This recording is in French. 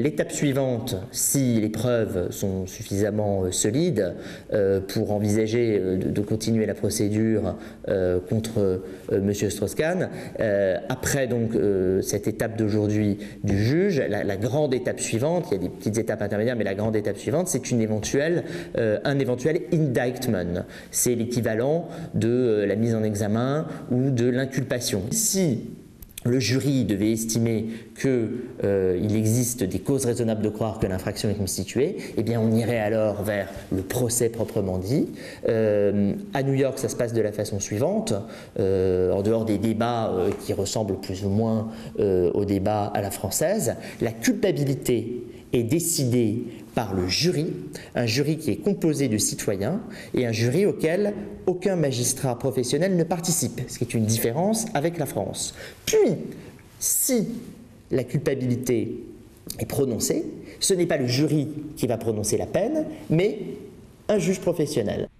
L'étape suivante, si les preuves sont suffisamment solides pour envisager de continuer la procédure contre M. Strauss-Kahn, après donc cette étape d'aujourd'hui du juge, la grande étape suivante, il y a des petites étapes intermédiaires, mais la grande étape suivante, c'est un éventuel indictment. C'est l'équivalent de la mise en examen ou de l'inculpation. Si le jury devait estimer qu'il existe des causes raisonnables de croire que l'infraction est constituée, eh bien on irait alors vers le procès proprement dit. À New York, ça se passe de la façon suivante, en dehors des débats qui ressemblent plus ou moins aux débats à la française. La culpabilité est décidée par le jury, un jury qui est composé de citoyens et un jury auquel aucun magistrat professionnel ne participe, ce qui est une différence avec la France. Puis, si la culpabilité est prononcée, ce n'est pas le jury qui va prononcer la peine, mais un juge professionnel.